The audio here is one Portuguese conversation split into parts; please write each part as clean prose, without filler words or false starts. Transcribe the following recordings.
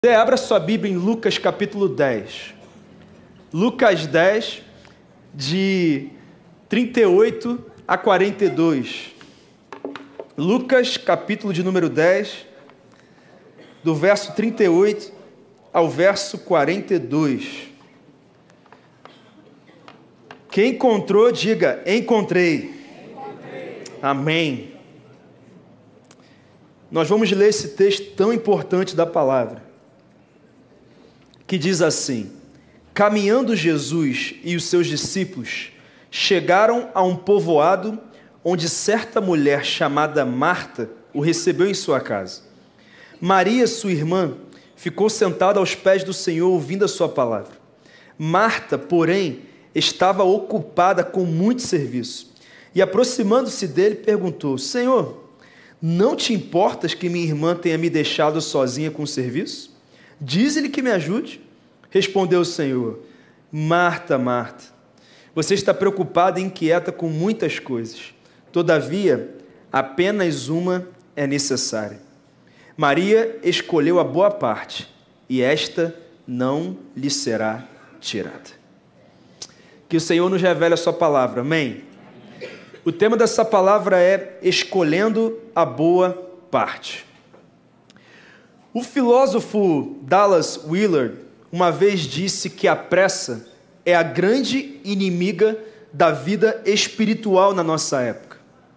Abra sua Bíblia em Lucas capítulo 10. Lucas 10, de 38 a 42. Lucas capítulo de número 10, do verso 38 ao verso 42. Quem encontrou, diga, encontrei. Amém. Nós vamos ler esse texto tão importante da palavra, que diz assim: caminhando Jesus e os seus discípulos chegaram a um povoado onde certa mulher chamada Marta o recebeu em sua casa. Maria, sua irmã, ficou sentada aos pés do Senhor ouvindo a sua palavra. Marta, porém, estava ocupada com muito serviço e, aproximando-se dele, perguntou: Senhor, não te importas que minha irmã tenha me deixado sozinha com o serviço? Dize-lhe que me ajude. Respondeu o Senhor: Marta, Marta, você está preocupada e inquieta com muitas coisas. Todavia, apenas uma é necessária. Maria escolheu a boa parte, e esta não lhe será tirada. Que o Senhor nos revele a sua palavra, amém? O tema dessa palavra é escolhendo a boa parte. O filósofo Dallas Willard uma vez disse que a pressa é a grande inimiga da vida espiritual na nossa época.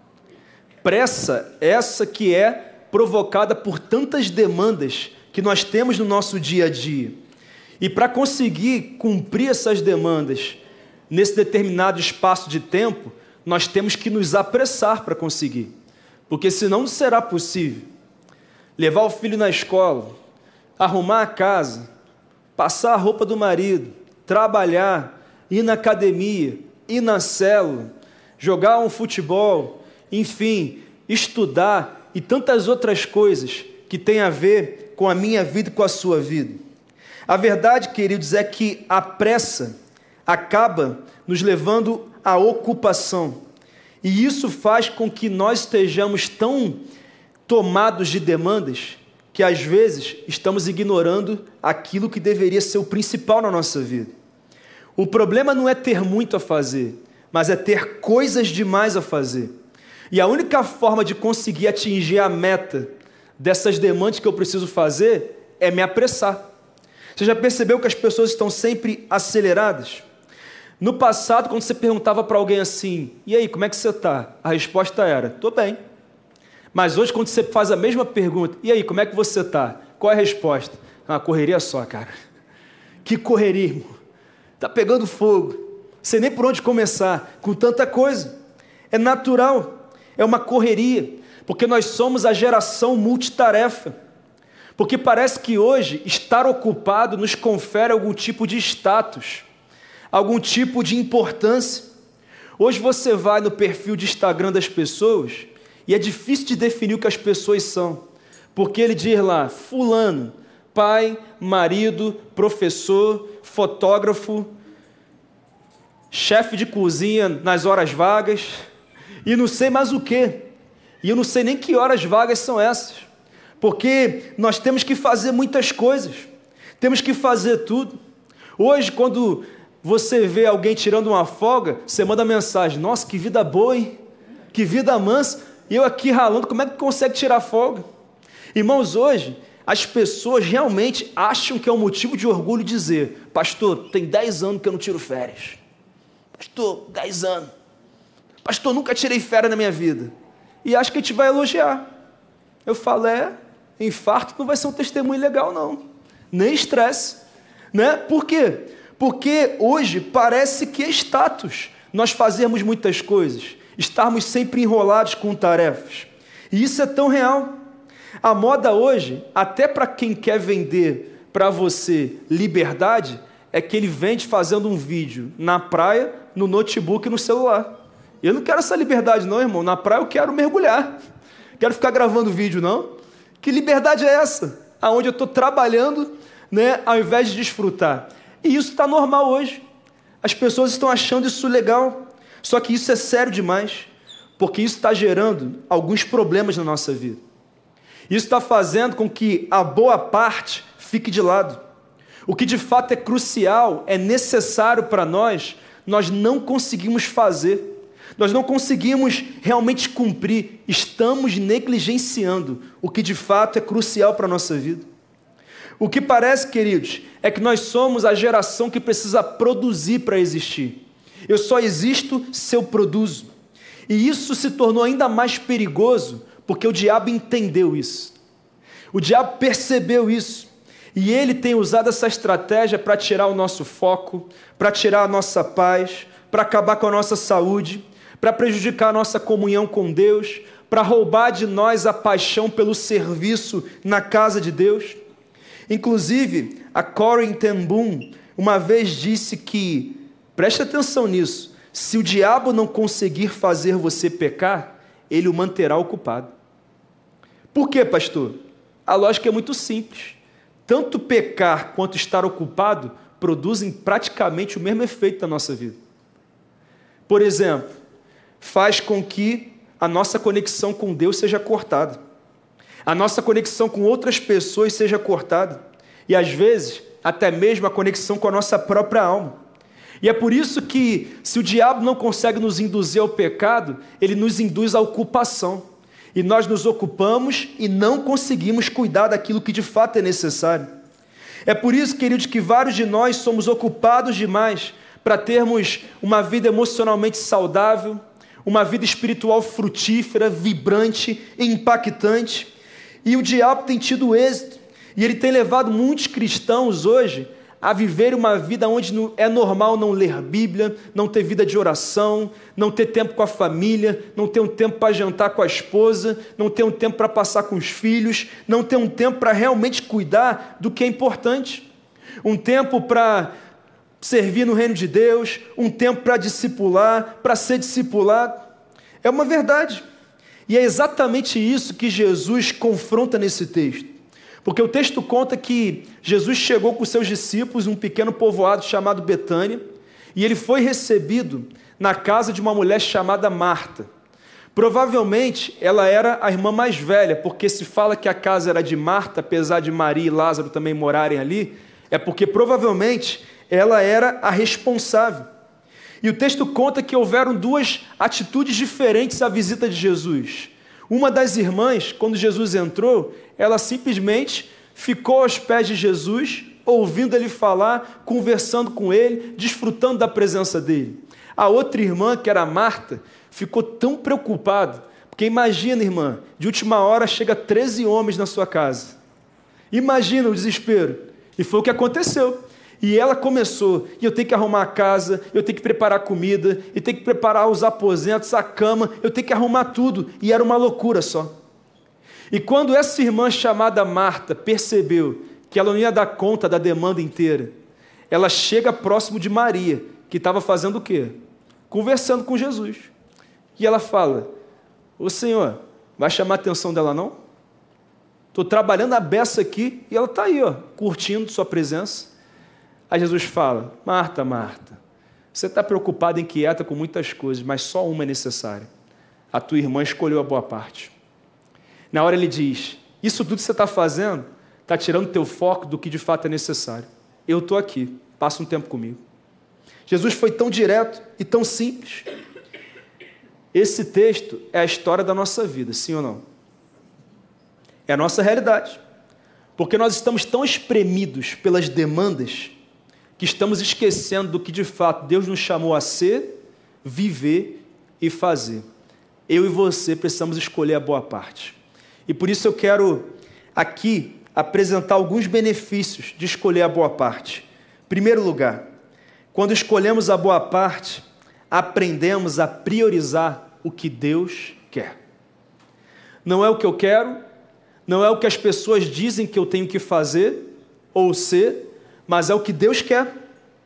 Pressa essa que é provocada por tantas demandas que nós temos no nosso dia a dia. E para conseguir cumprir essas demandas nesse determinado espaço de tempo, nós temos que nos apressar para conseguir, porque senão não será possível. Levar o filho na escola, arrumar a casa, passar a roupa do marido, trabalhar, ir na academia, ir na célula, jogar um futebol, enfim, estudar e tantas outras coisas que têm a ver com a minha vida e com a sua vida. A verdade, queridos, é que a pressa acaba nos levando à ocupação, e isso faz com que nós estejamos tão tomados de demandas que às vezes estamos ignorando aquilo que deveria ser o principal na nossa vida. O problema não é ter muito a fazer, mas é ter coisas demais a fazer. E a única forma de conseguir atingir a meta dessas demandas que eu preciso fazer é me apressar. Você já percebeu que as pessoas estão sempre aceleradas? No passado, quando você perguntava para alguém assim, e aí, como é que você está? A resposta era, estou bem. Mas hoje, quando você faz a mesma pergunta, e aí, como é que você está? Qual é a resposta? Ah, correria só, cara. Que correria, irmão. Está pegando fogo. Sei nem por onde começar, com tanta coisa. É natural, é uma correria, porque nós somos a geração multitarefa. Porque parece que hoje, estar ocupado nos confere algum tipo de status, algum tipo de importância. Hoje você vai no perfil de Instagram das pessoas e é difícil de definir o que as pessoas são, porque ele diz lá, fulano, pai, marido, professor, fotógrafo, chefe de cozinha nas horas vagas, e não sei mais o quê, e eu não sei nem que horas vagas são essas, porque nós temos que fazer muitas coisas, temos que fazer tudo. Hoje, quando você vê alguém tirando uma folga, você manda mensagem, nossa, que vida boa, hein? Que vida mansa. E eu aqui ralando, como é que consegue tirar folga? Irmãos, hoje, as pessoas realmente acham que é um motivo de orgulho dizer, pastor, tem 10 anos que eu não tiro férias. Pastor, 10 anos. Pastor, nunca tirei férias na minha vida. E acho que a gente vai elogiar. Eu falo, infarto não vai ser um testemunho legal, não. Nem estresse. Né? Por quê? Porque hoje parece que é status nós fazermos muitas coisas, estarmos sempre enrolados com tarefas. E isso é tão real. A moda hoje, até para quem quer vender para você liberdade, é que ele vende fazendo um vídeo na praia, no notebook e no celular. Eu não quero essa liberdade não, irmão. Na praia eu quero mergulhar. Quero ficar gravando vídeo, não. Que liberdade é essa? Aonde eu estou trabalhando, né, ao invés de desfrutar. E isso está normal hoje. As pessoas estão achando isso legal. Só que isso é sério demais, porque isso está gerando alguns problemas na nossa vida. Isso está fazendo com que a boa parte fique de lado. O que de fato é crucial, é necessário para nós não conseguimos fazer. Nós não conseguimos realmente cumprir, estamos negligenciando o que de fato é crucial para a nossa vida. O que parece, queridos, é que nós somos a geração que precisa produzir para existir. Eu só existo se eu produzo. E isso se tornou ainda mais perigoso porque o diabo entendeu isso. O diabo percebeu isso. E ele tem usado essa estratégia para tirar o nosso foco, para tirar a nossa paz, para acabar com a nossa saúde, para prejudicar a nossa comunhão com Deus, para roubar de nós a paixão pelo serviço na casa de Deus. Inclusive, a Corrie ten Boom uma vez disse que, preste atenção nisso, se o diabo não conseguir fazer você pecar, ele o manterá ocupado. Por quê, pastor? A lógica é muito simples. Tanto pecar quanto estar ocupado produzem praticamente o mesmo efeito na nossa vida. Por exemplo, faz com que a nossa conexão com Deus seja cortada. A nossa conexão com outras pessoas seja cortada. E às vezes, até mesmo a conexão com a nossa própria alma. E é por isso que, se o diabo não consegue nos induzir ao pecado, ele nos induz à ocupação. E nós nos ocupamos e não conseguimos cuidar daquilo que de fato é necessário. É por isso, queridos, que vários de nós somos ocupados demais para termos uma vida emocionalmente saudável, uma vida espiritual frutífera, vibrante e impactante. E o diabo tem tido êxito. E ele tem levado muitos cristãos hoje a viver uma vida onde é normal não ler Bíblia, não ter vida de oração, não ter tempo com a família, não ter um tempo para jantar com a esposa, não ter um tempo para passar com os filhos, não ter um tempo para realmente cuidar do que é importante. Um tempo para servir no reino de Deus, um tempo para discipular, para ser discipulado. É uma verdade. E é exatamente isso que Jesus confronta nesse texto. Porque o texto conta que Jesus chegou com seus discípulos em um pequeno povoado chamado Betânia, e ele foi recebido na casa de uma mulher chamada Marta. Provavelmente ela era a irmã mais velha, porque se fala que a casa era de Marta, apesar de Maria e Lázaro também morarem ali, é porque provavelmente ela era a responsável. E o texto conta que houveram duas atitudes diferentes à visita de Jesus. Uma das irmãs, quando Jesus entrou, ela simplesmente ficou aos pés de Jesus, ouvindo ele falar, conversando com ele, desfrutando da presença dele. A outra irmã, que era Marta, ficou tão preocupada, porque imagina, irmã, de última hora chega 13 homens na sua casa. Imagina o desespero. E foi o que aconteceu. E ela começou, e eu tenho que arrumar a casa, eu tenho que preparar comida, eu tenho que preparar os aposentos, a cama, eu tenho que arrumar tudo. E era uma loucura só. E quando essa irmã chamada Marta percebeu que ela não ia dar conta da demanda inteira, ela chega próximo de Maria, que estava fazendo o quê? Conversando com Jesus. E ela fala: ô Senhor, vai chamar a atenção dela não? Estou trabalhando a beça aqui e ela está aí, ó, curtindo sua presença. Aí Jesus fala: Marta, Marta, você está preocupada e inquieta com muitas coisas, mas só uma é necessária. A tua irmã escolheu a boa parte. Na hora ele diz: isso tudo que você está fazendo está tirando teu foco do que de fato é necessário. Eu estou aqui, passa um tempo comigo. Jesus foi tão direto e tão simples. Esse texto é a história da nossa vida, sim ou não? É a nossa realidade. Porque nós estamos tão espremidos pelas demandas que estamos esquecendo do que de fato Deus nos chamou a ser, viver e fazer. Eu e você precisamos escolher a boa parte. E por isso eu quero aqui apresentar alguns benefícios de escolher a boa parte. Em primeiro lugar, quando escolhemos a boa parte, aprendemos a priorizar o que Deus quer. Não é o que eu quero, não é o que as pessoas dizem que eu tenho que fazer ou ser, mas é o que Deus quer.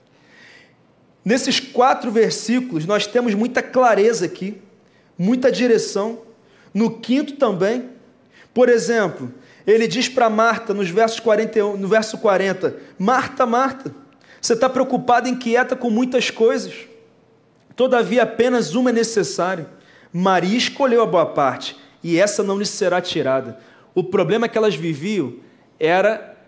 Nesses 4 versículos, nós temos muita clareza aqui, muita direção. No 5º também. Por exemplo, ele diz para Marta, no verso 40, Marta, Marta, você está preocupada e inquieta com muitas coisas. Todavia, apenas uma é necessária. Maria escolheu a boa parte, e essa não lhe será tirada. O problema que elas viviam era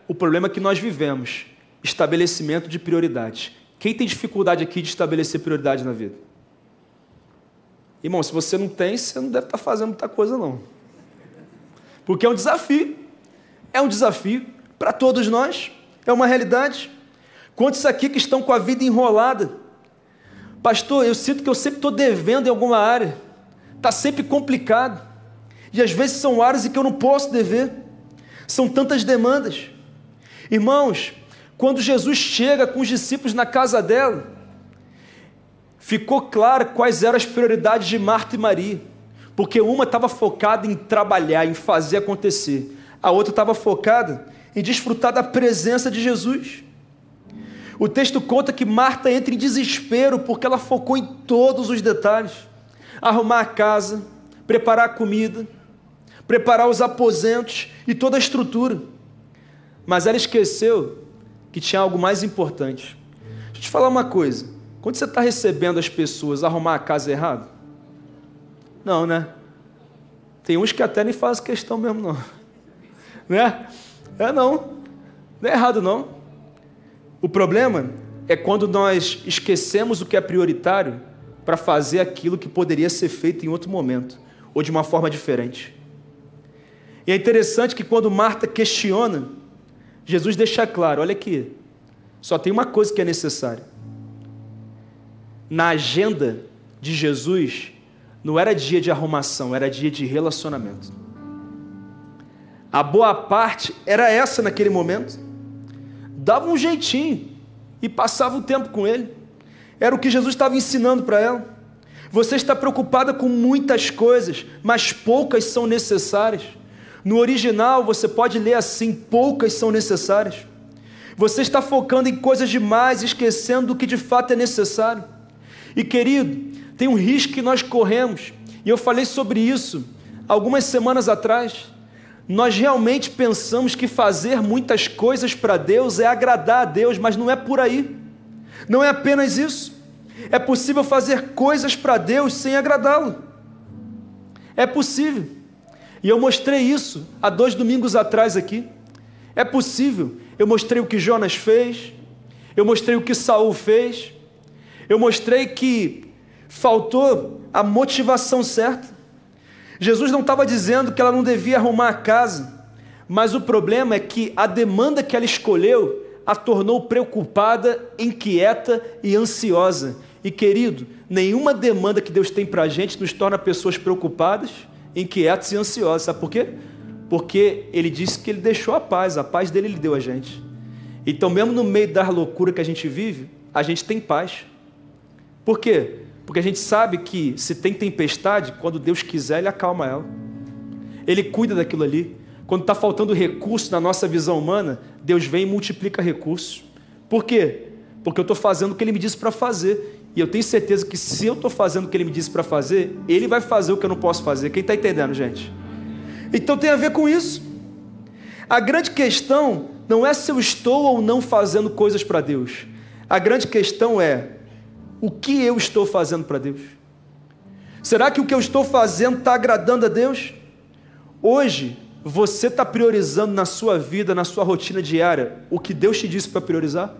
O problema é que nós vivemos estabelecimento de prioridades. Quem tem dificuldade aqui de estabelecer prioridade na vida? Irmão, se você não tem, você não deve estar fazendo muita coisa, não. Porque é um desafio. É um desafio para todos nós. É uma realidade. Quantos aqui que estão com a vida enrolada? Pastor, eu sinto que eu sempre estou devendo em alguma área. Está sempre complicado. E às vezes são áreas em que eu não posso dever. São tantas demandas. Irmãos, quando Jesus chega com os discípulos na casa dela, ficou claro quais eram as prioridades de Marta e Maria. Porque uma estava focada em trabalhar, em fazer acontecer. A outra estava focada em desfrutar da presença de Jesus. O texto conta que Marta entra em desespero porque ela focou em todos os detalhes. Arrumar a casa, preparar a comida, preparar os aposentos e toda a estrutura. Mas ela esqueceu que tinha algo mais importante. Deixa eu te falar uma coisa. Quando você está recebendo as pessoas, arrumar a casa errado? Não, né? Tem uns que até nem fazem questão mesmo, não. Né? Não é errado, não. O problema é quando nós esquecemos o que é prioritário para fazer aquilo que poderia ser feito em outro momento, ou de uma forma diferente. E é interessante que quando Marta questiona, Jesus deixa claro, olha aqui, só tem uma coisa que é necessária. Na agenda de Jesus, não era dia de arrumação, era dia de relacionamento. A boa parte era essa naquele momento. Dava um jeitinho e passava o tempo com ele. Era o que Jesus estava ensinando para ela. Você está preocupada com muitas coisas, mas poucas são necessárias. No original você pode ler assim, poucas são necessárias. Você está focando em coisas demais, esquecendo do que de fato é necessário. E querido, tem um risco que nós corremos, e eu falei sobre isso algumas semanas atrás. Nós realmente pensamos que fazer muitas coisas para Deus é agradar a Deus, mas não é por aí. Não é apenas isso. É possível fazer coisas para Deus sem agradá-lo. É possível. E eu mostrei isso há 2 domingos atrás aqui. É possível. Eu mostrei o que Jonas fez. Eu mostrei o que Saul fez. Eu mostrei que faltou a motivação certa. Jesus não estava dizendo que ela não devia arrumar a casa, mas o problema é que a demanda que ela escolheu a tornou preocupada, inquieta e ansiosa. E querido, nenhuma demanda que Deus tem para a gente nos torna pessoas preocupadas, inquietas e ansiosas. Sabe por quê? Porque Ele disse que Ele deixou a paz dele Ele deu a gente. Então mesmo no meio da loucura que a gente vive, a gente tem paz. Por quê? Porque a gente sabe que se tem tempestade, quando Deus quiser, Ele acalma ela. Ele cuida daquilo ali. Quando está faltando recurso na nossa visão humana, Deus vem e multiplica recursos. Por quê? Porque eu estou fazendo o que Ele me disse para fazer. E eu tenho certeza que se eu estou fazendo o que Ele me disse para fazer, Ele vai fazer o que eu não posso fazer. Quem está entendendo, gente? Então tem a ver com isso. A grande questão não é se eu estou ou não fazendo coisas para Deus. A grande questão é, o que eu estou fazendo para Deus? Será que o que eu estou fazendo está agradando a Deus? Hoje, você está priorizando na sua vida, na sua rotina diária, o que Deus te disse para priorizar?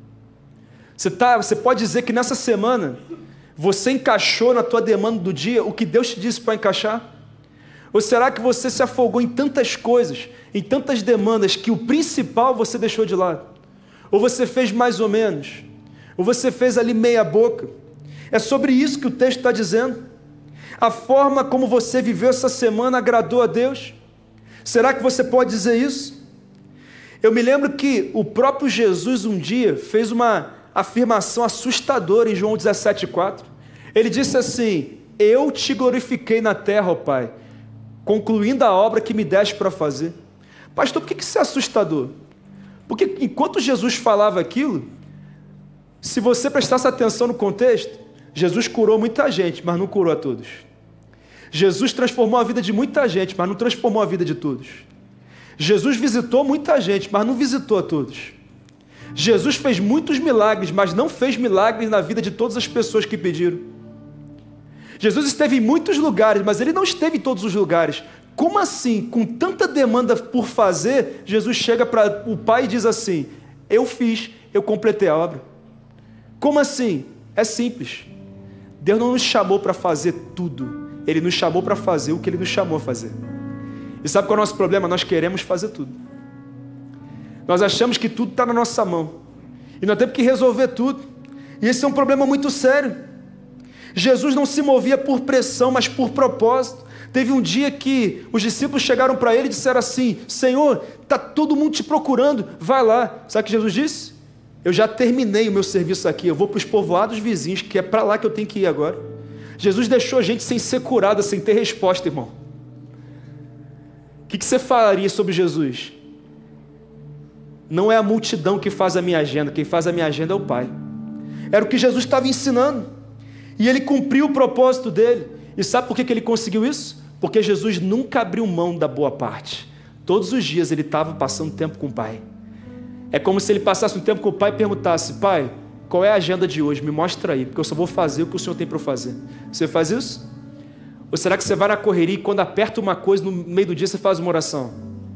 Você pode dizer que nessa semana, você encaixou na tua demanda do dia o que Deus te disse para encaixar? Ou será que você se afogou em tantas coisas, em tantas demandas, que o principal você deixou de lado? Ou você fez mais ou menos? Ou você fez ali meia boca? É sobre isso que o texto está dizendo. A forma como você viveu essa semana agradou a Deus? Será que você pode dizer isso? Eu me lembro que o próprio Jesus um dia fez uma afirmação assustadora em João 17,4. Ele disse assim, eu te glorifiquei na terra, ó Pai, concluindo a obra que me deste para fazer. Pastor, por que isso é assustador? Porque enquanto Jesus falava aquilo, se você prestasse atenção no contexto, Jesus curou muita gente, mas não curou a todos. Jesus transformou a vida de muita gente, mas não transformou a vida de todos. Jesus visitou muita gente, mas não visitou a todos. Jesus fez muitos milagres, mas não fez milagres na vida de todas as pessoas que pediram. Jesus esteve em muitos lugares, mas Ele não esteve em todos os lugares. como assim, com tanta demanda por fazer, Jesus chega para o Pai e diz assim: eu fiz, eu completei a obra? Como assim? É simples. Deus não nos chamou para fazer tudo, Ele nos chamou para fazer o que Ele nos chamou a fazer. E sabe qual é o nosso problema? Nós queremos fazer tudo. Nós achamos que tudo está na nossa mão, e nós temos que resolver tudo, e esse é um problema muito sério. Jesus não se movia por pressão, mas por propósito. Teve um dia que os discípulos chegaram para ele e disseram assim: Senhor, está todo mundo te procurando, vai lá. Sabe o que Jesus disse? Eu já terminei o meu serviço aqui, eu vou para os povoados vizinhos, que é para lá que eu tenho que ir agora. Jesus deixou a gente sem ser curada, sem ter resposta, irmão. O que você falaria sobre Jesus? Não é a multidão que faz a minha agenda, quem faz a minha agenda é o Pai. Era o que Jesus estava ensinando, e ele cumpriu o propósito dele. E sabe por que ele conseguiu isso? Porque Jesus nunca abriu mão da boa parte. Todos os dias ele estava passando tempo com o Pai. É como se ele passasse um tempo com o Pai e perguntasse: Pai, qual é a agenda de hoje? Me mostra aí, porque eu só vou fazer o que o Senhor tem para eu fazer. Você faz isso? Ou será que você vai na correria e quando aperta uma coisa, no meio do dia você faz uma oração?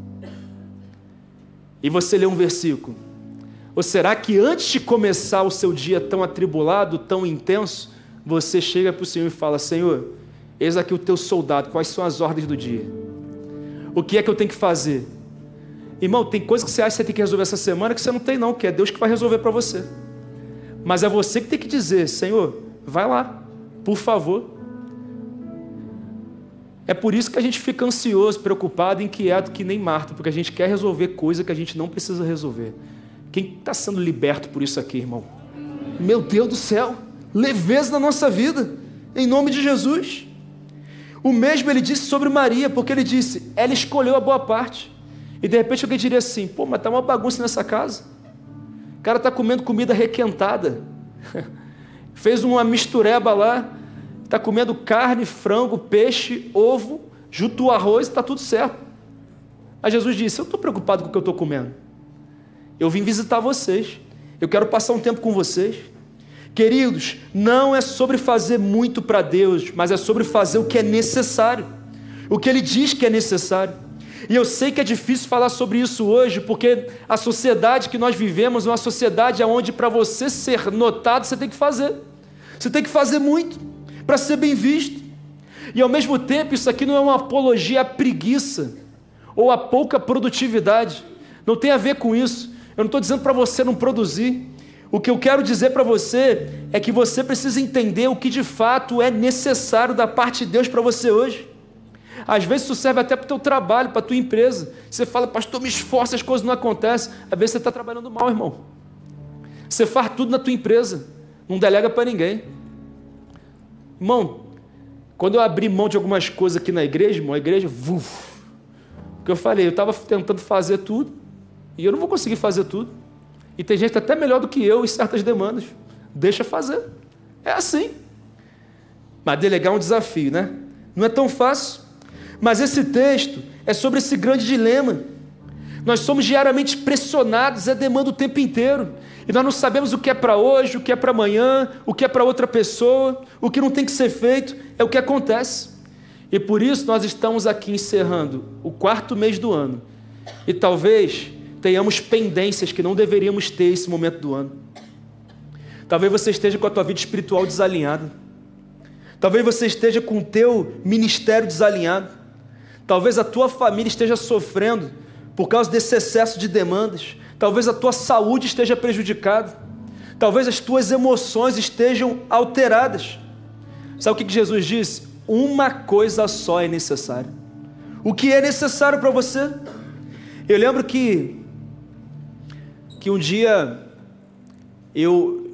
E você lê um versículo? Ou será que antes de começar o seu dia tão atribulado, tão intenso, você chega para o Senhor e fala: Senhor, eis aqui o teu soldado, quais são as ordens do dia? O que é que eu tenho que fazer? Irmão, tem coisa que você acha que você tem que resolver essa semana que você não tem não, que é Deus que vai resolver para você. Mas é você que tem que dizer: Senhor, vai lá, por favor. É por isso que a gente fica ansioso, preocupado, inquieto, que nem Marta, porque a gente quer resolver coisa que a gente não precisa resolver. Quem está sendo liberto por isso aqui, irmão? Meu Deus do céu, leveza na nossa vida, em nome de Jesus. O mesmo ele disse sobre Maria, porque ele disse: ela escolheu a boa parte. E de repente alguém diria assim: pô, mas está uma bagunça nessa casa. O cara está comendo comida requentada, fez uma mistureba lá, está comendo carne, frango, peixe, ovo, junto o arroz, está tudo certo. Aí Jesus disse: eu não estou preocupado com o que eu estou comendo. Eu vim visitar vocês, eu quero passar um tempo com vocês. Queridos, não é sobre fazer muito para Deus, mas é sobre fazer o que é necessário, o que Ele diz que é necessário. E eu sei que é difícil falar sobre isso hoje, porque a sociedade que nós vivemos é uma sociedade onde para você ser notado, você tem que fazer muito, para ser bem visto. E ao mesmo tempo, isso aqui não é uma apologia à preguiça, ou à pouca produtividade, não tem a ver com isso. Eu não estou dizendo para você não produzir. O que eu quero dizer para você é que você precisa entender o que de fato é necessário da parte de Deus para você hoje. Às vezes isso serve até para o teu trabalho, para a tua empresa. Você fala: pastor, me esforço, as coisas não acontecem. Às vezes você está trabalhando mal, irmão. Você faz tudo na tua empresa, não delega para ninguém. Irmão, quando eu abri mão de algumas coisas aqui na igreja, irmão, a igreja, o que eu falei, eu estava tentando fazer tudo, e eu não vou conseguir fazer tudo. E tem gente até melhor do que eu em certas demandas. Deixa fazer. É assim. Mas delegar é um desafio, né? Não é tão fácil. Mas esse texto é sobre esse grande dilema. Nós somos diariamente pressionados, é demanda o tempo inteiro. E nós não sabemos o que é para hoje, o que é para amanhã, o que é para outra pessoa, o que não tem que ser feito, é o que acontece. E por isso nós estamos aqui encerrando o 4º mês do ano. E talvez tenhamos pendências que não deveríamos ter esse momento do ano. Talvez você esteja com a tua vida espiritual desalinhada. Talvez você esteja com o teu ministério desalinhado. Talvez a tua família esteja sofrendo por causa desse excesso de demandas. Talvez a tua saúde esteja prejudicada. Talvez as tuas emoções estejam alteradas. Sabe o que Jesus disse? Uma coisa só é necessária. O que é necessário para você? Eu lembro que um dia eu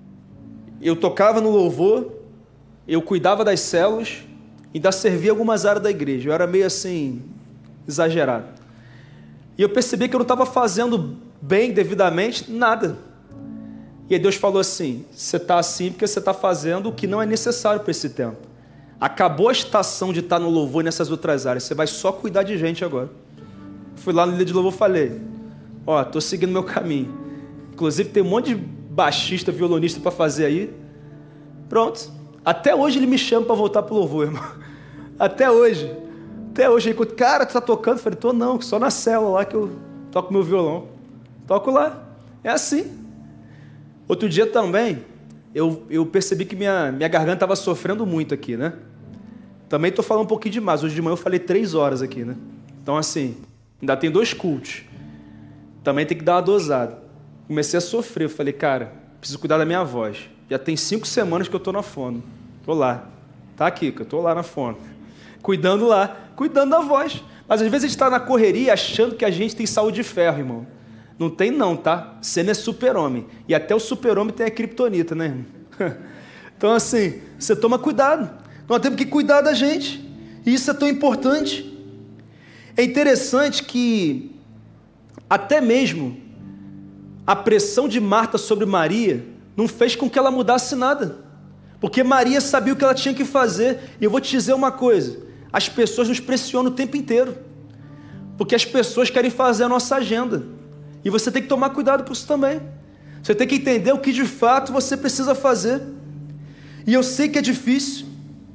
tocava no louvor, eu cuidava das células, ainda servia algumas áreas da igreja. Eu era meio assim, exagerado. E eu percebi que eu não estava fazendo bem, devidamente, nada. E aí Deus falou assim: você está assim porque você está fazendo o que não é necessário para esse tempo. Acabou a estação de estar no louvor e nessas outras áreas, você vai só cuidar de gente agora. Fui lá no líder de louvor e falei: ó, estou seguindo meu caminho. Inclusive tem um monte de baixista, violonista para fazer aí. Pronto. Até hoje ele me chama para voltar para o louvor, irmão. Até hoje. Até hoje, ele conta, cara, tu tá tocando? Eu falei, tô não, só na célula lá que eu toco meu violão. Toco lá. É assim. Outro dia também, eu percebi que minha garganta estava sofrendo muito aqui, né? Também estou falando um pouquinho demais. Hoje de manhã eu falei 3 horas aqui, né? Então, assim, ainda tem 2 cultos. Também tem que dar uma dosada. Comecei a sofrer. Eu falei, cara, preciso cuidar da minha voz. Já tem 5 semanas que eu estou na fono. Estou lá. Tá aqui, que eu estou lá na fono. Cuidando da voz. Mas às vezes a gente está na correria achando que a gente tem saúde de ferro, irmão. Não tem não, tá? Você não é super-homem. E até o super-homem tem a criptonita, né, irmão? Então, assim, você toma cuidado. Nós temos que cuidar da gente. E isso é tão importante. É interessante que até mesmo a pressão de Marta sobre Maria não fez com que ela mudasse nada. Porque Maria sabia o que ela tinha que fazer. E eu vou te dizer uma coisa. As pessoas nos pressionam o tempo inteiro. Porque as pessoas querem fazer a nossa agenda. E você tem que tomar cuidado com isso também. Você tem que entender o que de fato você precisa fazer. E eu sei que é difícil.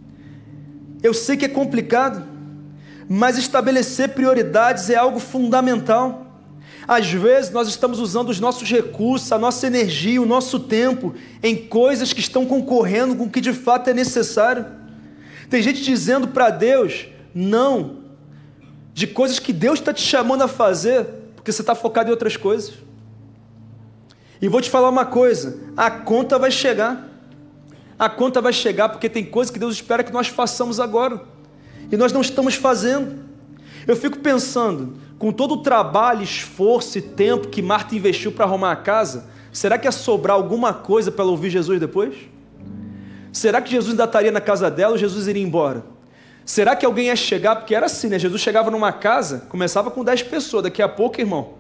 Eu sei que é complicado. Mas estabelecer prioridades é algo fundamental. Às vezes nós estamos usando os nossos recursos, a nossa energia, o nosso tempo em coisas que estão concorrendo com o que de fato é necessário. Tem gente dizendo para Deus não de coisas que Deus está te chamando a fazer porque você está focado em outras coisas. E vou te falar uma coisa, a conta vai chegar. A conta vai chegar porque tem coisas que Deus espera que nós façamos agora. E nós não estamos fazendo. Eu fico pensando, com todo o trabalho, esforço e tempo que Marta investiu para arrumar a casa, será que ia sobrar alguma coisa para ela ouvir Jesus depois? Será que Jesus ainda estaria na casa dela ou Jesus iria embora? Será que alguém ia chegar? Porque era assim, né? Jesus chegava numa casa, começava com 10 pessoas, daqui a pouco, irmão,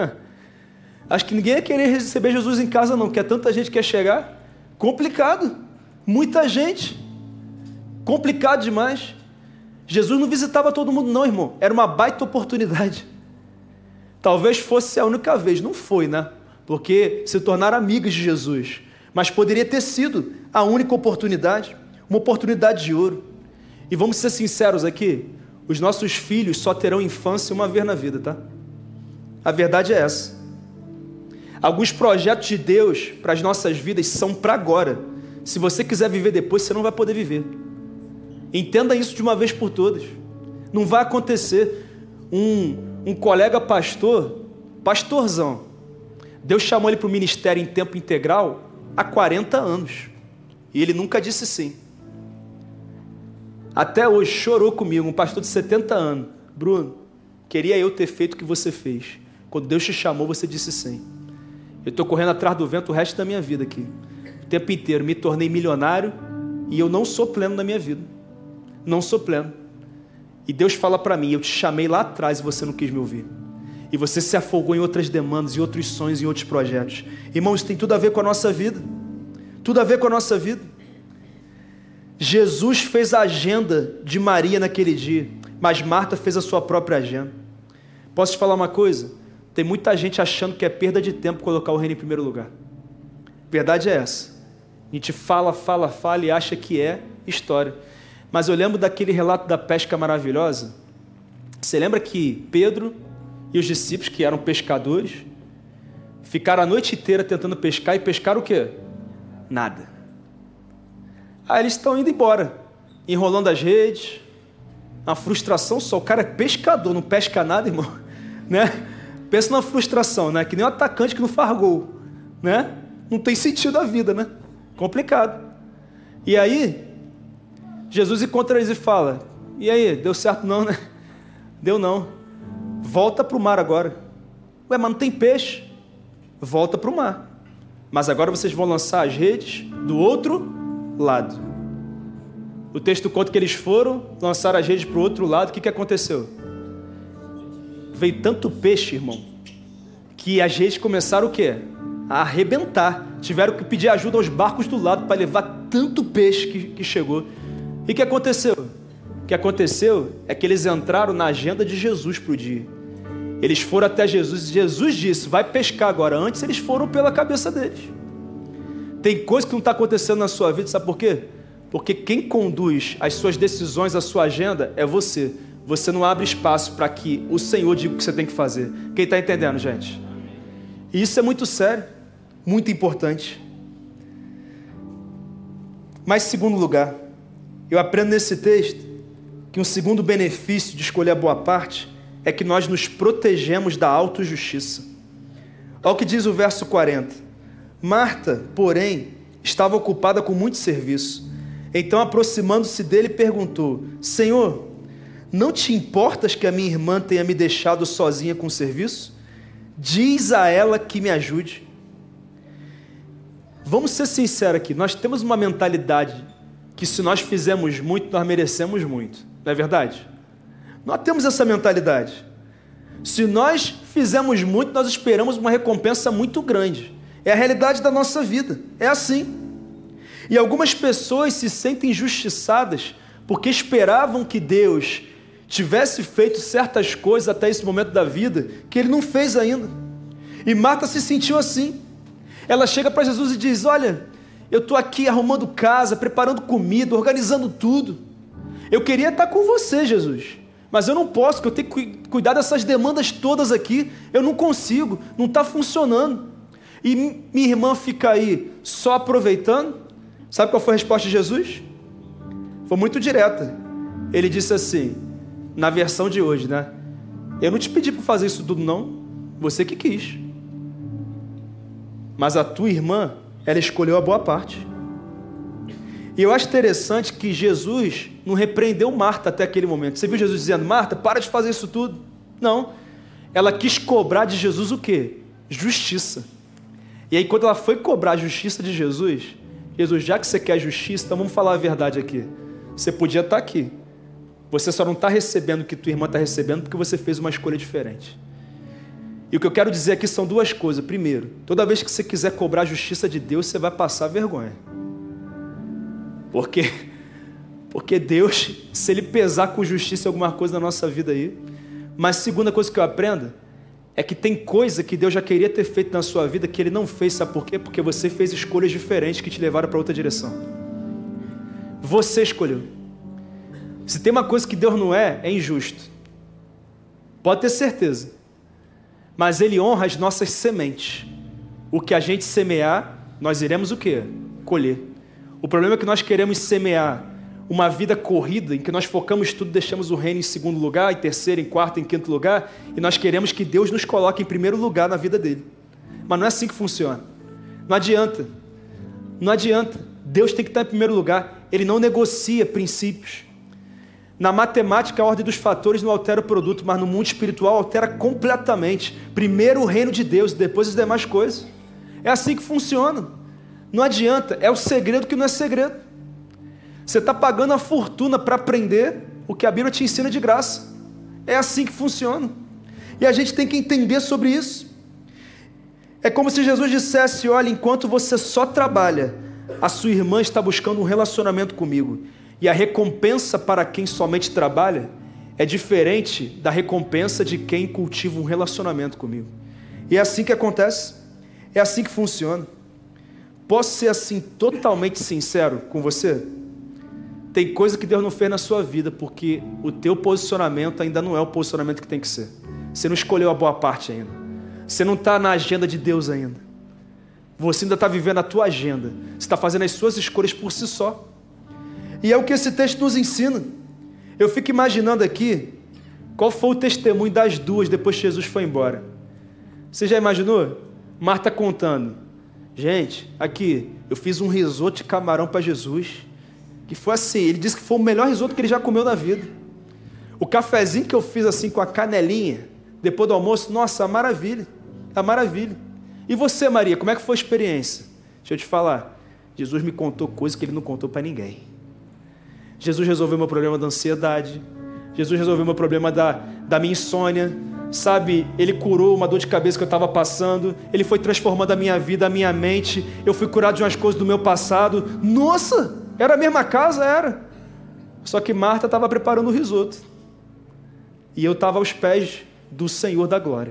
acho que ninguém ia querer receber Jesus em casa não, porque é tanta gente que ia chegar, complicado, muita gente, complicado demais. Jesus não visitava todo mundo não, irmão, era uma baita oportunidade. Talvez fosse a única vez, não foi, né? Porque se tornaram amigos de Jesus, mas poderia ter sido a única oportunidade, uma oportunidade de ouro. E vamos ser sinceros aqui, os nossos filhos só terão infância uma vez na vida, tá? A verdade é essa. Alguns projetos de Deus para as nossas vidas são para agora. Se você quiser viver depois, você não vai poder viver. Entenda isso de uma vez por todas. Não vai acontecer. Um colega pastorzão, Deus chamou ele para o ministério em tempo integral há 40 anos. E ele nunca disse sim. Até hoje chorou comigo, um pastor de 70 anos. Bruno, queria eu ter feito o que você fez. Quando Deus te chamou, você disse sim. Eu estou correndo atrás do vento o resto da minha vida aqui. O tempo inteiro, me tornei milionário e eu não sou pleno na minha vida. Não sou pleno. E Deus fala para mim, eu te chamei lá atrás e você não quis me ouvir. E você se afogou em outras demandas, em outros sonhos, em outros projetos. Irmão, isso tem tudo a ver com a nossa vida. Tudo a ver com a nossa vida. Jesus fez a agenda de Maria naquele dia, mas Marta fez a sua própria agenda. Posso te falar uma coisa? Tem muita gente achando que é perda de tempo colocar o reino em primeiro lugar. A verdade é essa. A gente fala e acha que é história. Mas eu lembro daquele relato da pesca maravilhosa. Você lembra que Pedro e os discípulos, que eram pescadores, ficaram a noite inteira tentando pescar e pescaram o quê? Nada. Aí eles estão indo embora, enrolando as redes, uma frustração só. O cara é pescador, não pesca nada, irmão, né? Pensa numa frustração, né? Que nem um atacante que não faz gol, né? Não tem sentido a vida, né? Complicado. E aí, Jesus encontra eles e fala, e aí, deu certo não, né? Deu não. Volta para o mar agora. Ué, mas não tem peixe. Volta para o mar. Mas agora vocês vão lançar as redes do outro lado. O texto conta que eles foram, lançaram as redes para o outro lado. O que aconteceu? Veio tanto peixe, irmão, que as redes começaram o quê? A arrebentar. Tiveram que pedir ajuda aos barcos do lado para levar tanto peixe que chegou. E o que aconteceu? O que aconteceu é que eles entraram na agenda de Jesus para o dia. Eles foram até Jesus e Jesus disse, vai pescar agora. Antes eles foram pela cabeça deles. Tem coisa que não está acontecendo na sua vida, sabe por quê? Porque quem conduz as suas decisões, a sua agenda, é você. você não abre espaço para que o Senhor diga o que você tem que fazer. Quem está entendendo, gente? E isso é muito sério, muito importante. Mas, em segundo lugar, eu aprendo nesse texto que um segundo benefício de escolher a boa parte é que nós nos protegemos da autojustiça. Olha o que diz o verso 40. Marta, porém, estava ocupada com muito serviço. Então, aproximando-se dele, perguntou: Senhor, não te importas que a minha irmã tenha me deixado sozinha com o serviço? Diz a ela que me ajude. Vamos ser sinceros aqui, nós temos uma mentalidade que se nós fizermos muito, nós merecemos muito, não é verdade? Nós temos essa mentalidade. Se nós fizermos muito, nós esperamos uma recompensa muito grande. É a realidade da nossa vida, é assim. E algumas pessoas se sentem injustiçadas porque esperavam que Deus tivesse feito certas coisas até esse momento da vida que Ele não fez ainda. E Marta se sentiu assim. Ela chega para Jesus e diz: olha, eu estou aqui arrumando casa, preparando comida, organizando tudo. Eu queria estar com você, Jesus, mas eu não posso, porque eu tenho que cuidar dessas demandas todas aqui. Eu não consigo, não está funcionando. E minha irmã fica aí só aproveitando. Sabe qual foi a resposta de Jesus? Foi muito direta. Ele disse assim, na versão de hoje, né? Eu não te pedi para fazer isso tudo, não. Você que quis. Mas a tua irmã, ela escolheu a boa parte. E eu acho interessante que Jesus não repreendeu Marta até aquele momento. Você viu Jesus dizendo: Marta, para de fazer isso tudo? Não. Ela quis cobrar de Jesus o quê? Justiça. E aí, quando ela foi cobrar a justiça de Jesus, Jesus, já que você quer justiça, então vamos falar a verdade aqui. Você podia estar aqui. Você só não está recebendo o que tua irmã está recebendo porque você fez uma escolha diferente. E o que eu quero dizer aqui são duas coisas. Primeiro, toda vez que você quiser cobrar a justiça de Deus, você vai passar vergonha. Porque Deus, se Ele pesar com justiça alguma coisa na nossa vida aí. Mas a segunda coisa que eu aprendo é que tem coisa que Deus já queria ter feito na sua vida que Ele não fez. Sabe por quê? Porque você fez escolhas diferentes que te levaram para outra direção. Você escolheu. Se tem uma coisa que Deus não é injusto. Pode ter certeza. Mas Ele honra as nossas sementes. O que a gente semear, nós iremos o quê? Colher. O problema é que nós queremos semear uma vida corrida, em que nós focamos tudo, deixamos o reino em segundo lugar, em terceiro, em quarto, em quinto lugar, e nós queremos que Deus nos coloque em primeiro lugar na vida dele. Mas não é assim que funciona. Não adianta. Não adianta. Deus tem que estar em primeiro lugar. Ele não negocia princípios. Na matemática, a ordem dos fatores não altera o produto, mas no mundo espiritual altera completamente. Primeiro o reino de Deus, depois as demais coisas. É assim que funciona. Não adianta, é o segredo que não é segredo. Você está pagando a fortuna para aprender o que a Bíblia te ensina de graça. É assim que funciona. E a gente tem que entender sobre isso. É como se Jesus dissesse: olha, enquanto você só trabalha, a sua irmã está buscando um relacionamento comigo. E a recompensa para quem somente trabalha é diferente da recompensa de quem cultiva um relacionamento comigo. E é assim que acontece. É assim que funciona. Posso ser assim totalmente sincero com você? Tem coisa que Deus não fez na sua vida porque o teu posicionamento ainda não é o posicionamento que tem que ser. Você não escolheu a boa parte ainda. Você não está na agenda de Deus ainda. Você ainda está vivendo a tua agenda. Você está fazendo as suas escolhas por si só. E é o que esse texto nos ensina. Eu fico imaginando aqui qual foi o testemunho das duas depois que Jesus foi embora. Você já imaginou? Marta contando: gente, aqui, eu fiz um risoto de camarão para Jesus, que foi assim, ele disse que foi o melhor risoto que ele já comeu na vida. O cafezinho que eu fiz assim com a canelinha, depois do almoço, nossa, a maravilha, a maravilha. E você, Maria, como é que foi a experiência? Deixa eu te falar, Jesus me contou coisas que ele não contou para ninguém. Jesus resolveu meu problema da ansiedade, Jesus resolveu meu problema da minha insônia, sabe? Ele curou uma dor de cabeça que eu estava passando, ele foi transformando a minha vida, a minha mente, eu fui curado de umas coisas do meu passado. Nossa, era a mesma casa? Era. Só que Marta estava preparando o risoto, e eu estava aos pés do Senhor da glória.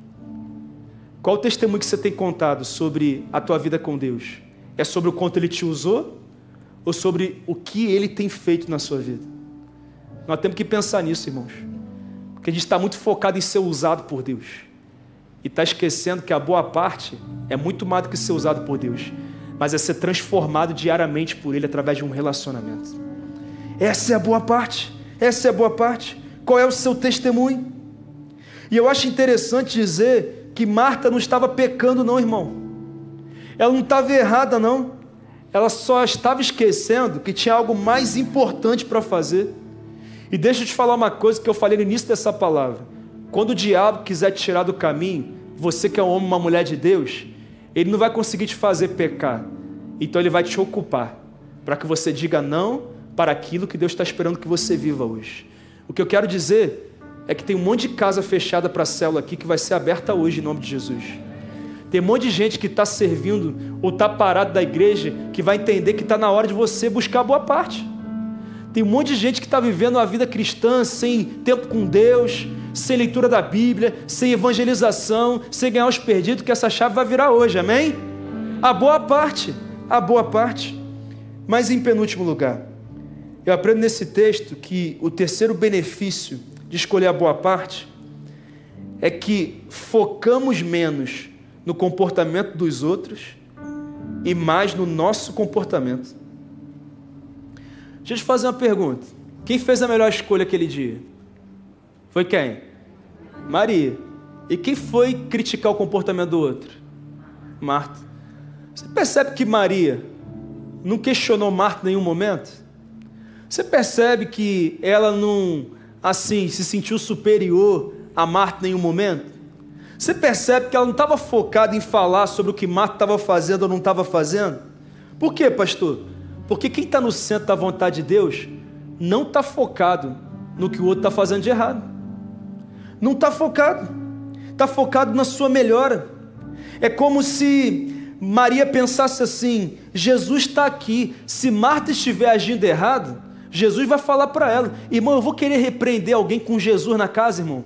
Qual o testemunho que você tem contado sobre a tua vida com Deus? É sobre o quanto Ele te usou? Ou sobre o que Ele tem feito na sua vida? Nós temos que pensar nisso, irmãos. Porque a gente está muito focado em ser usado por Deus. E está esquecendo que a boa parte é muito mais do que ser usado por Deus, mas é ser transformado diariamente por Ele através de um relacionamento. Essa é a boa parte. Essa é a boa parte. Qual é o seu testemunho? E eu acho interessante dizer que Marta não estava pecando não, irmão. Ela não estava errada não. Ela só estava esquecendo que tinha algo mais importante para fazer. E deixa eu te falar uma coisa que eu falei no início dessa palavra. Quando o diabo quiser te tirar do caminho, você que é um homem, uma mulher de Deus, ele não vai conseguir te fazer pecar. Então ele vai te ocupar, para que você diga não para aquilo que Deus está esperando que você viva hoje. O que eu quero dizer é que tem um monte de casa fechada para a célula aqui que vai ser aberta hoje em nome de Jesus. Tem um monte de gente que está servindo ou está parado da igreja que vai entender que está na hora de você buscar a boa parte. Tem um monte de gente que está vivendo a vida cristã sem tempo com Deus, sem leitura da Bíblia, sem evangelização, sem ganhar os perdidos, que essa chave vai virar hoje, amém? A boa parte, a boa parte. Mas em penúltimo lugar, eu aprendo nesse texto que o terceiro benefício de escolher a boa parte é que focamos menos no comportamento dos outros e mais no nosso comportamento. Deixa eu te fazer uma pergunta. Quem fez a melhor escolha aquele dia? Foi quem? Maria. E quem foi criticar o comportamento do outro? Marta. Você percebe que Maria não questionou Marta em nenhum momento? Você percebe que ela não, assim, se sentiu superior a Marta em nenhum momento? Você percebe que ela não estava focada em falar sobre o que Marta estava fazendo ou não estava fazendo? Por quê, pastor? Porque quem está no centro da vontade de Deus não está focado no que o outro está fazendo de errado. Não está focado. Está focado na sua melhora. É como se Maria pensasse assim: Jesus está aqui. Se Marta estiver agindo errado, Jesus vai falar para ela: irmão, eu vou querer repreender alguém com Jesus na casa, irmão.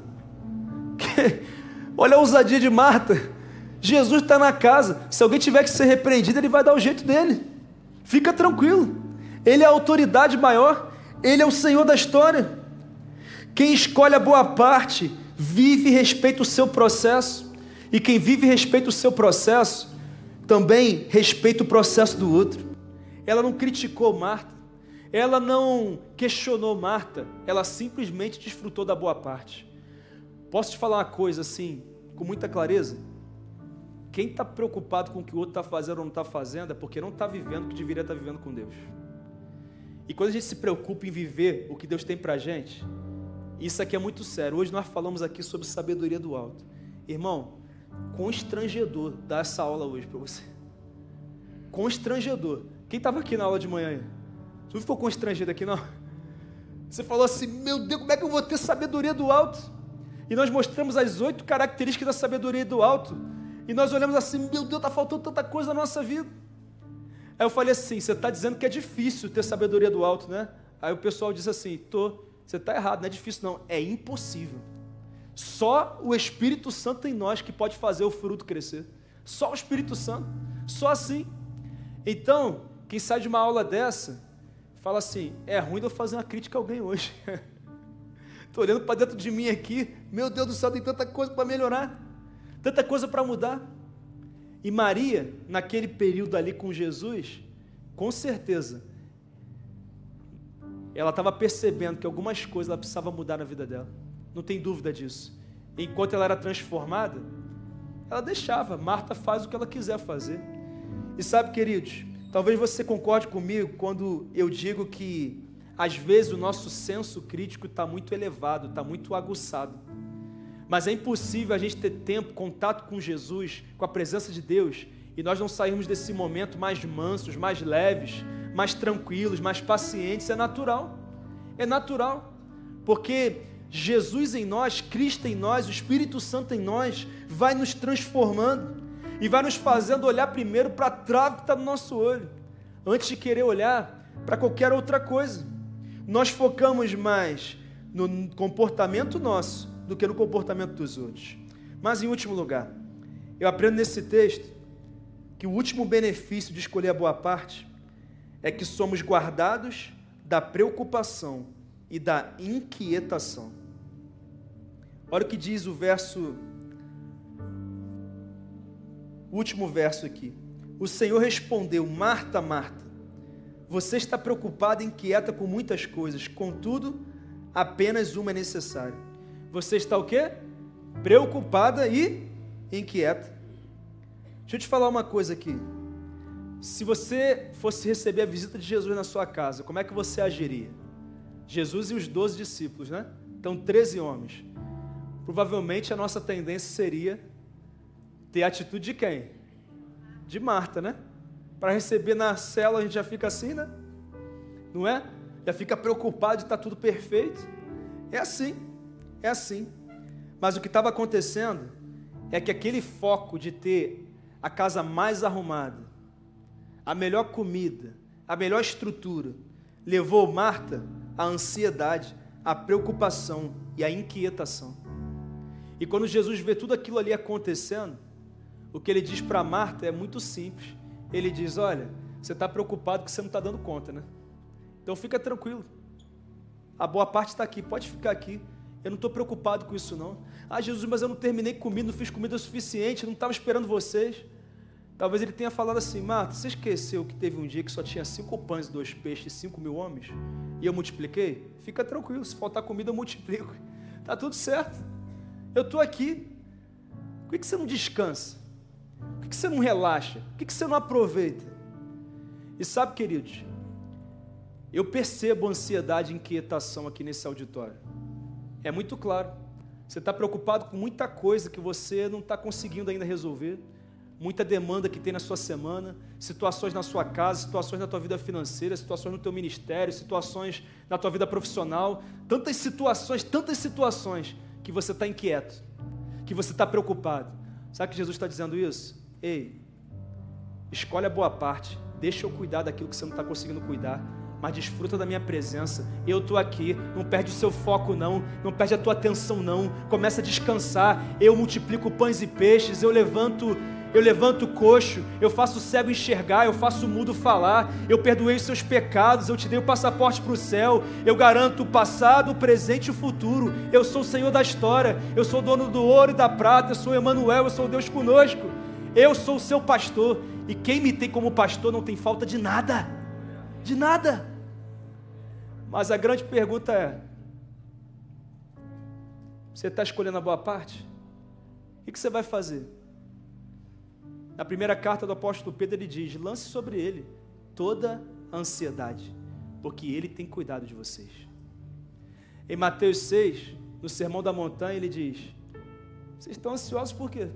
Olha a ousadia de Marta. Jesus está na casa. Se alguém tiver que ser repreendido, ele vai dar o jeito dele. Fica tranquilo. Ele é a autoridade maior. Ele é o Senhor da história. Quem escolhe a boa parte vive e respeita o seu processo. E quem vive e respeita o seu processo também respeita o processo do outro. Ela não criticou Marta. Ela não questionou Marta. Ela simplesmente desfrutou da boa parte. Posso te falar uma coisa assim, com muita clareza? Quem está preocupado com o que o outro está fazendo ou não está fazendo é porque não está vivendo o que deveria estar vivendo com Deus. E quando a gente se preocupa em viver o que Deus tem para a gente, isso aqui é muito sério. Hoje nós falamos aqui sobre sabedoria do alto. Irmão, constrangedor dar essa aula hoje para você. Constrangedor. Quem estava aqui na aula de manhã aí? Você não ficou constrangido aqui não? Você falou assim: meu Deus, como é que eu vou ter sabedoria do alto? E nós mostramos as 8 características da sabedoria do alto. E nós olhamos assim: meu Deus, está faltando tanta coisa na nossa vida. Aí eu falei assim: você está dizendo que é difícil ter sabedoria do alto, né? Aí o pessoal disse assim: você está errado, não é difícil não, é impossível. Só o Espírito Santo em nós que pode fazer o fruto crescer. Só o Espírito Santo, só assim. Então, quem sai de uma aula dessa, fala assim: é ruim de eu fazer uma crítica a alguém hoje. Estou olhando para dentro de mim aqui, meu Deus do céu, tem tanta coisa para melhorar, tanta coisa para mudar. E Maria, naquele período ali com Jesus, com certeza, ela estava percebendo que algumas coisas ela precisava mudar na vida dela, não tem dúvida disso. Enquanto ela era transformada, ela deixava, Marta faz o que ela quiser fazer. E sabe, queridos, talvez você concorde comigo quando eu digo que às vezes o nosso senso crítico está muito elevado, está muito aguçado. Mas é impossível a gente ter tempo, contato com Jesus, com a presença de Deus, e nós não sairmos desse momento mais mansos, mais leves, mais tranquilos, mais pacientes. É natural. É natural. Porque Jesus em nós, Cristo em nós, o Espírito Santo em nós, vai nos transformando e vai nos fazendo olhar primeiro para a trave que está no nosso olho, antes de querer olhar para qualquer outra coisa. Nós focamos mais no comportamento nosso do que no comportamento dos outros. Mas em último lugar, eu aprendo nesse texto que o último benefício de escolher a boa parte é que somos guardados da preocupação e da inquietação. Olha o que diz o último verso aqui. O Senhor respondeu: Marta, Marta, você está preocupada e inquieta com muitas coisas, contudo, apenas uma é necessária. Você está o quê? Preocupada e inquieta. Deixa eu te falar uma coisa aqui. Se você fosse receber a visita de Jesus na sua casa, como é que você agiria? Jesus e os 12 discípulos, né? Então, 13 homens. Provavelmente a nossa tendência seria ter a atitude de quem? De Marta, né? Para receber na cela a gente já fica assim, né? Não é? Já fica preocupado de estar tudo perfeito. É assim, é assim. Mas o que estava acontecendo é que aquele foco de ter a casa mais arrumada, a melhor comida, a melhor estrutura, levou Marta à ansiedade, à preocupação e à inquietação. E quando Jesus vê tudo aquilo ali acontecendo, o que ele diz para Marta é muito simples. Ele diz: olha, você está preocupado que você não está dando conta, né? Então fica tranquilo. A boa parte está aqui, pode ficar aqui. Eu não estou preocupado com isso não. Ah, Jesus, mas eu não terminei comida, não fiz comida o suficiente, não estava esperando vocês. Talvez ele tenha falado assim: Marta, você esqueceu que teve um dia que só tinha 5 pães e 2 peixes e 5.000 homens? E eu multipliquei? Fica tranquilo, se faltar comida eu multiplico. Está tudo certo. Eu estou aqui. Por que você não descansa? Por que você não relaxa? Por que você não aproveita? E sabe, queridos, eu percebo ansiedade e inquietação aqui nesse auditório. É muito claro. Você está preocupado com muita coisa que você não está conseguindo ainda resolver. Muita demanda que tem na sua semana, situações na sua casa, situações na tua vida financeira, situações no teu ministério, situações na tua vida profissional. Tantas situações que você está inquieto, que você está preocupado. Sabe que Jesus está dizendo isso? Ei, escolhe a boa parte, deixa eu cuidar daquilo que você não está conseguindo cuidar, mas desfruta da minha presença. Eu estou aqui, não perde o seu foco não perde a tua atenção não, começa a descansar. Eu multiplico pães e peixes, eu levanto o coxo, eu faço o cego enxergar, eu faço o mudo falar, eu perdoei os seus pecados, eu te dei o passaporte para o céu, eu garanto o passado, o presente e o futuro. Eu sou o Senhor da história, eu sou o dono do ouro e da prata, eu sou Emanuel, eu sou o Deus conosco, eu sou o seu pastor, e quem me tem como pastor não tem falta de nada, de nada. Mas a grande pergunta é: você está escolhendo a boa parte? O que você vai fazer? Na primeira carta do apóstolo Pedro ele diz: lance sobre ele toda a ansiedade, porque ele tem cuidado de vocês. Em Mateus 6, no Sermão da Montanha, ele diz: vocês estão ansiosos por quê?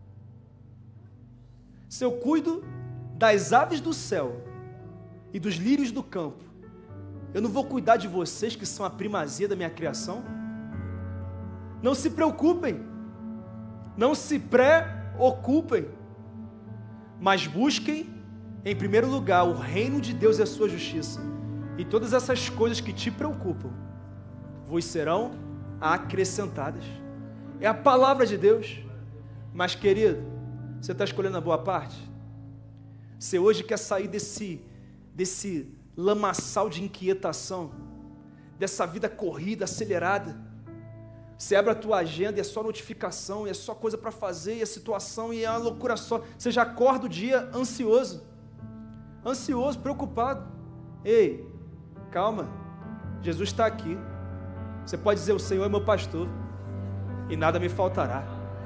Se eu cuido das aves do céu e dos lírios do campo, eu não vou cuidar de vocês que são a primazia da minha criação? Não se preocupem, não se preocupem, mas busquem em primeiro lugar o reino de Deus e a sua justiça, e todas essas coisas que te preocupam vos serão acrescentadas. É a palavra de Deus. Mas, querido, você está escolhendo a boa parte? Você hoje quer sair desse lamaçal de inquietação, dessa vida corrida, acelerada? Você abre a tua agenda e é só notificação, e é só coisa para fazer, e é situação, e é uma loucura só. Você já acorda o dia ansioso, preocupado. Ei, calma, Jesus está aqui. Você pode dizer: o Senhor é meu pastor, e nada me faltará.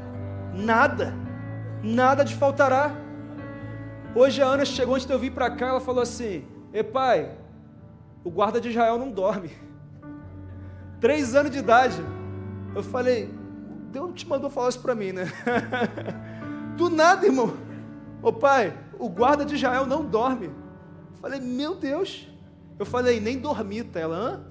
Nada te faltará. Hoje a Ana chegou, antes de eu vir para cá, ela falou assim: ei pai, o guarda de Israel não dorme. 3 anos de idade. Eu falei: Deus te mandou falar isso para mim, né? Do nada, irmão. Ô pai, o guarda de Israel não dorme. Eu falei: meu Deus. Eu falei: nem dormita. Ela: hã?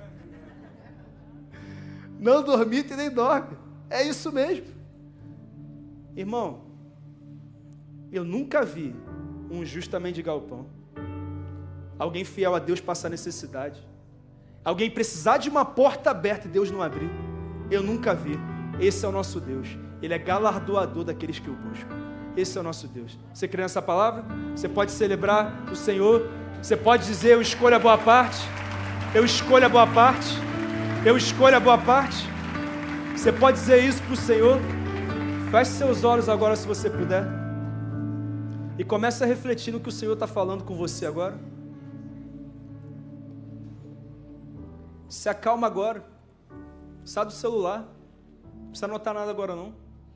Não dormita e nem dorme. É isso mesmo. Irmão, eu nunca vi um justamente de galpão, alguém fiel a Deus passar necessidade, alguém precisar de uma porta aberta e Deus não abrir. Eu nunca vi. Esse é o nosso Deus. Ele é galardoador daqueles que o buscam. Esse é o nosso Deus. Você crê nessa palavra? Você pode celebrar o Senhor. Você pode dizer: eu escolho a boa parte. Eu escolho a boa parte. Eu escolho a boa parte. Você pode dizer isso para o Senhor? Feche seus olhos agora, se você puder. E comece a refletir no que o Senhor está falando com você agora. Se acalma agora. Sai do celular. Não precisa anotar nada agora não.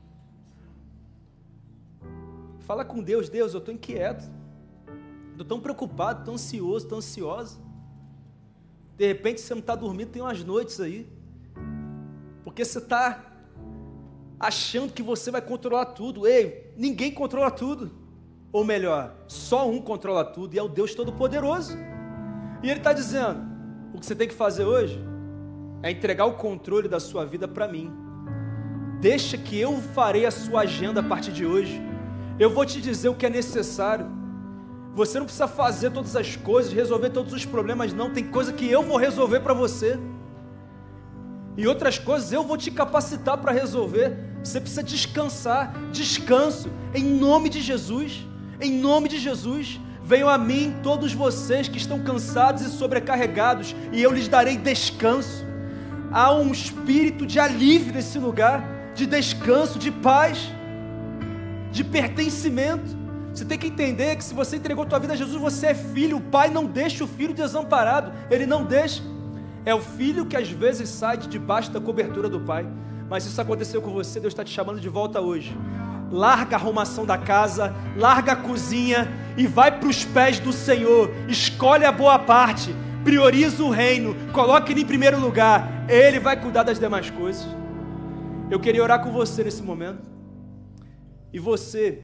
Fala com Deus. Deus, eu estou inquieto. Estou tão preocupado, tão ansioso, tão ansiosa. De repente você não está dormindo, tem umas noites aí. Porque você está achando que você vai controlar tudo. Ei, ninguém controla tudo. Ou melhor, só um controla tudo e é o Deus Todo-Poderoso. E Ele está dizendo, o que você tem que fazer hoje é entregar o controle da sua vida para mim. Deixa que eu farei a sua agenda a partir de hoje. Eu vou te dizer o que é necessário. Você não precisa fazer todas as coisas, resolver todos os problemas, não. Tem coisa que eu vou resolver para você. E outras coisas eu vou te capacitar para resolver. Você precisa descansar. Descanso, em nome de Jesus. Em nome de Jesus. Venham a mim todos vocês que estão cansados e sobrecarregados, e eu lhes darei descanso. Há um espírito de alívio nesse lugar, de descanso, de paz, de pertencimento. Você tem que entender que se você entregou a tua vida a Jesus, você é filho. O pai não deixa o filho desamparado. Ele não deixa. É o filho que às vezes sai de debaixo da cobertura do pai. Mas se isso aconteceu com você, Deus está te chamando de volta hoje. Larga a arrumação da casa, larga a cozinha e vai para os pés do Senhor. Escolhe a boa parte, prioriza o reino, coloque Ele em primeiro lugar. Ele vai cuidar das demais coisas. Eu queria orar com você nesse momento. E você